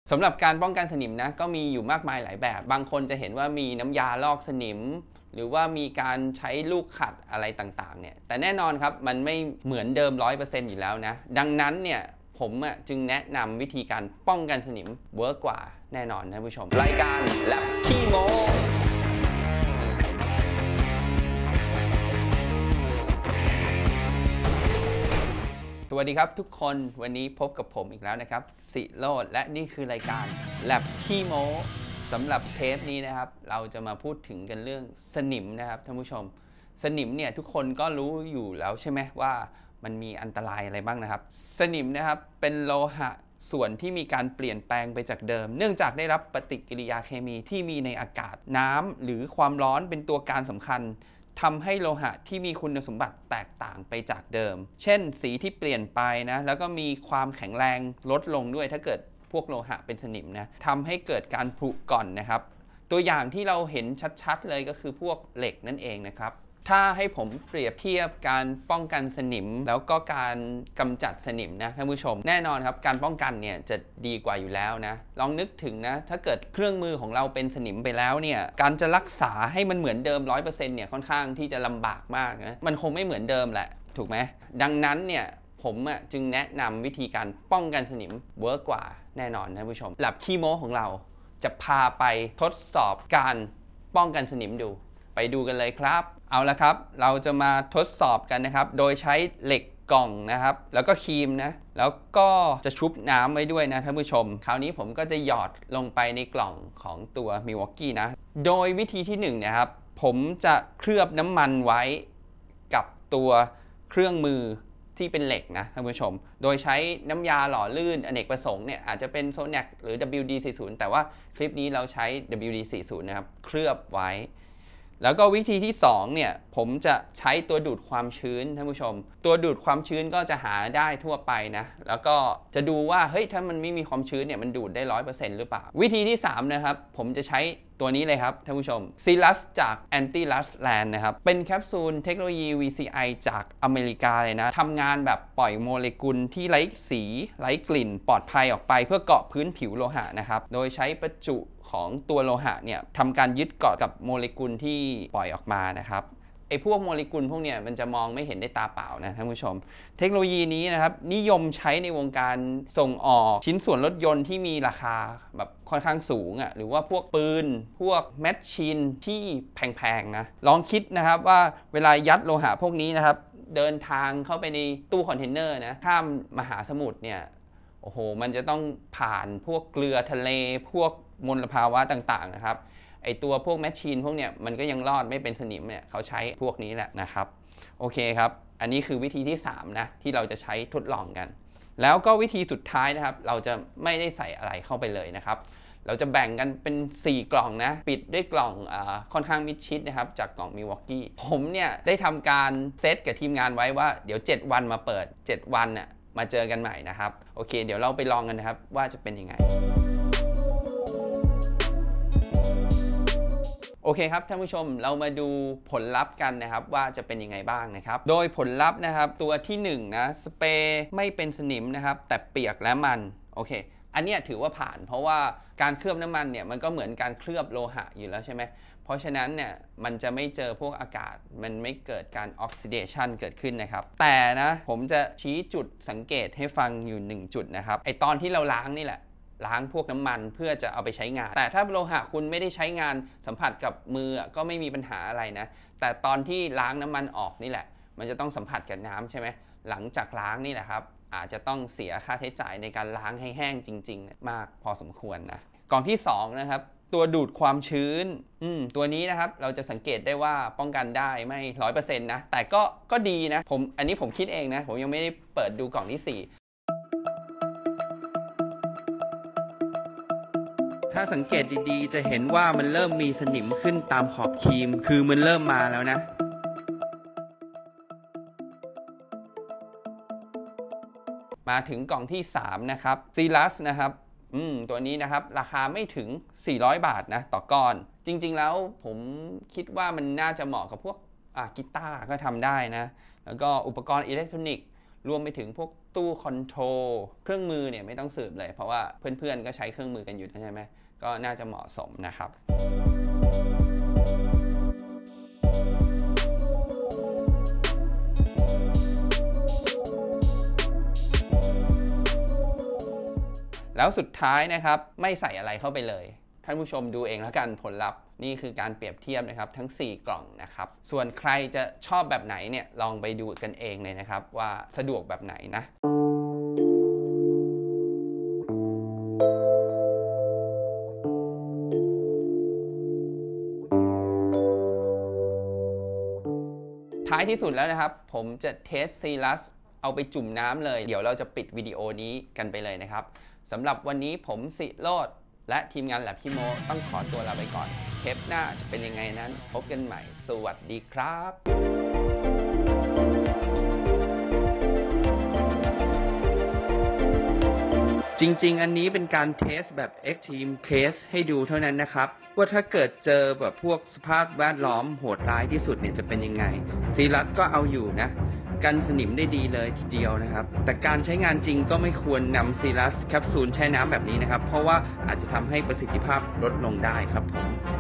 สำหรับการป้องกันสนิมนะก็มีอยู่มากมายหลายแบบบางคนจะเห็นว่ามีน้ำยาลอกสนิมหรือว่ามีการใช้ลูกขัดอะไรต่างๆเนี่ยแต่แน่นอนครับมันไม่เหมือนเดิม 100% อยู่แล้วนะดังนั้นเนี่ยผมจึงแนะนำวิธีการป้องกันสนิมเวิร์กกว่าแน่นอนท่านผู้ชมรายการแลบขี้โม้สวัสดีครับทุกคนวันนี้พบกับผมอีกแล้วนะครับสิโรจน์และนี่คือรายการแลบขี้โม้สำหรับเทปนี้นะครับเราจะมาพูดถึงกันเรื่องสนิมนะครับท่านผู้ชมสนิมเนี่ยทุกคนก็รู้อยู่แล้วใช่ไหมว่ามันมีอันตรายอะไรบ้างนะครับสนิมนะครับเป็นโลหะส่วนที่มีการเปลี่ยนแปลงไปจากเดิมเนื่องจากได้รับปฏิกิริยาเคมีที่มีในอากาศน้ำหรือความร้อนเป็นตัวการสำคัญทำให้โลหะที่มีคุณสมบัติแตกต่างไปจากเดิมเช่นสีที่เปลี่ยนไปนะแล้วก็มีความแข็งแรงลดลงด้วยถ้าเกิดพวกโลหะเป็นสนิมนะทำให้เกิดการผุก่อนนะครับตัวอย่างที่เราเห็นชัดๆเลยก็คือพวกเหล็กนั่นเองนะครับถ้าให้ผมเปรียบเทียบการป้องกันสนิมแล้วก็การกำจัดสนิมนะท่านผู้ชมแน่นอนครับการป้องกันเนี่ยจะดีกว่าอยู่แล้วนะลองนึกถึงนะถ้าเกิดเครื่องมือของเราเป็นสนิมไปแล้วเนี่ยการจะรักษาให้มันเหมือนเดิม 100% เนี่ยค่อนข้างที่จะลำบากมากนะมันคงไม่เหมือนเดิมแหละถูกไหมดังนั้นเนี่ยผมจึงแนะนำวิธีการป้องกันสนิมเวิร์กกว่าแน่นอนท่านผู้ชมแลบขี้โม้ของเราจะพาไปทดสอบการป้องกันสนิมดูไปดูกันเลยครับเอาละครับเราจะมาทดสอบกันนะครับโดยใช้เหล็กกล่องนะครับแล้วก็ครีมนะแล้วก็จะชุบน้ำไว้ด้วยนะท่านผู้ชมคราวนี้ผมก็จะหยอดลงไปในกล่องของตัว Milwaukee นะโดยวิธีที่1นะครับผมจะเคลือบน้ำมันไว้กับตัวเครื่องมือที่เป็นเหล็กนะท่านผู้ชมโดยใช้น้ำยาหล่อลื่นอเนกประสงค์เนี่ยอาจจะเป็น Sonac หรือ WD-40 แต่ว่าคลิปนี้เราใช้ WD-40 นะครับเคลือบไว้แล้วก็วิธีที่2เนี่ยผมจะใช้ตัวดูดความชื้นท่านผู้ชมตัวดูดความชื้นก็จะหาได้ทั่วไปนะแล้วก็จะดูว่าเฮ้ยถ้ามันไม่มีความชื้นเนี่ยมันดูดได้ 100% หรือเปล่าวิธีที่3นะครับผมจะใช้ตัวนี้เลยครับท่านผู้ชม Silas จาก Anti Rust Land นะครับเป็นแคปซูลเทคโนโลยี VCI จากอเมริกาเลยนะทำงานแบบปล่อยโมเลกุลที่ไร้สีไร้กลิ่นปลอดภัยออกไปเพื่อเกาะพื้นผิวโลหะนะครับโดยใช้ประจุของตัวโลหะเนี่ยทำการยึดเกาะกับโมเลกุลที่ปล่อยออกมานะครับไอ้พวกโมเลกุลพวกเนี้ยมันจะมองไม่เห็นได้ตาเปล่านะท่านผู้ชมเทคโนโลยีนี้นะครับนิยมใช้ในวงการส่งออกชิ้นส่วนรถยนต์ที่มีราคาแบบค่อนข้างสูงหรือว่าพวกปืนพวกแมชชีนที่แพงๆนะลองคิดนะครับว่าเวลายัดโลหะพวกนี้นะครับเดินทางเข้าไปในตู้คอนเทนเนอร์นะข้ามมหาสมุทรเนี่ยโอ้โหมันจะต้องผ่านพวกเกลือทะเลพวกมลภาวะต่างๆนะครับไอตัวพวกแมชชีนพวกเนี้ยมันก็ยังรอดไม่เป็นสนิมเนี่ยเขาใช้พวกนี้แหละนะครับโอเคครับอันนี้คือวิธีที่3นะที่เราจะใช้ทดลองกันแล้วก็วิธีสุดท้ายนะครับเราจะไม่ได้ใส่อะไรเข้าไปเลยนะครับเราจะแบ่งกันเป็น4กล่องนะปิดด้วยกล่องค่อนข้างมิดชิดนะครับจากกล่อง Milwaukee ผมเนี่ยได้ทำการเซตกับทีมงานไว้ว่าเดี๋ยว7วันมาเปิด7วันน่ะมาเจอกันใหม่นะครับโอเคเดี๋ยวเราไปลองกันนะครับว่าจะเป็นยังไงโอเคครับท่านผู้ชมเรามาดูผลลัพธ์กันนะครับว่าจะเป็นยังไงบ้างนะครับโดยผลลัพธ์นะครับตัวที่1นะสเปรย์ไม่เป็นสนิมนะครับแต่เปียกและมันโอเคอันนี้ถือว่าผ่านเพราะว่าการเคลือบน้ำมันเนี่ยมันก็เหมือนการเคลือบโลหะอยู่แล้วใช่ไหมเพราะฉะนั้นเนี่ยมันจะไม่เจอพวกอากาศมันไม่เกิดการออกซิเดชันเกิดขึ้นนะครับแต่นะผมจะชี้จุดสังเกตให้ฟังอยู่1จุดนะครับไอตอนที่เราล้างนี่แหละล้างพวกน้ำมันเพื่อจะเอาไปใช้งานแต่ถ้าโลหะคุณไม่ได้ใช้งานสัมผัสกับมือก็ไม่มีปัญหาอะไรนะแต่ตอนที่ล้างน้ำมันออกนี่แหละมันจะต้องสัมผัสกับน้ำใช่ไหมหลังจากล้างนี่แหละครับอาจจะต้องเสียค่าใช้จ่ายในการล้างให้แห้งจริงๆมากพอสมควรนะกล่องที่2นะครับตัวดูดความชื้นตัวนี้นะครับเราจะสังเกตได้ว่าป้องกันได้ไม่ 100% นะแต่ก็ดีนะอันนี้ผมคิดเองนะผมยังไม่ได้เปิดดูกล่องที่4ถ้าสังเกตดีๆจะเห็นว่ามันเริ่มมีสนิมขึ้นตามขอบครีมคือมันเริ่มมาแล้วนะมาถึงกล่องที่3นะครับ Silas นะครับตัวนี้นะครับราคาไม่ถึง400 บาทนะต่อก้อนจริงๆแล้วผมคิดว่ามันน่าจะเหมาะกับพวกกีตาร์ก็ทำได้นะแล้วก็อุปกรณ์อิเล็กทรอนิกส์รวมไปถึงพวกตู้คอนโทรลเครื่องมือเนี่ยไม่ต้องสืบเลยเพราะว่าเพื่อนๆก็ใช้เครื่องมือกันอยู่ใช่ไหมก็น่าจะเหมาะสมนะครับแล้วสุดท้ายนะครับไม่ใส่อะไรเข้าไปเลยท่านผู้ชมดูเองแล้วกันผลลัพธ์นี่คือการเปรียบเทียบนะครับทั้ง4กล่องนะครับส่วนใครจะชอบแบบไหนเนี่ยลองไปดูกันเองเลยนะครับว่าสะดวกแบบไหนนะท้ายที่สุดแล้วนะครับผมจะเทสซีลัสเอาไปจุ่มน้ำเลยเดี๋ยวเราจะปิดวิดีโอนี้กันไปเลยนะครับสำหรับวันนี้ผมสิโรจน์และทีมงานแลบพี่โมต้องขอตัวลาไปก่อนเทปหน้าจะเป็นยังไงนั้นพบกันใหม่สวัสดีครับจริงๆอันนี้เป็นการเทสแบบ Extreme Case ให้ดูเท่านั้นนะครับว่าถ้าเกิดเจอแบบพวกสภาพแวดล้อมโหดร้ายที่สุดเนี่ยจะเป็นยังไงซีลัสก็เอาอยู่นะกันสนิมได้ดีเลยทีเดียวนะครับแต่การใช้งานจริงก็ไม่ควรนำซีลัสแคปซูลแช่น้ำแบบนี้นะครับเพราะว่าอาจจะทำให้ประสิทธิภาพลดลงได้ครับผม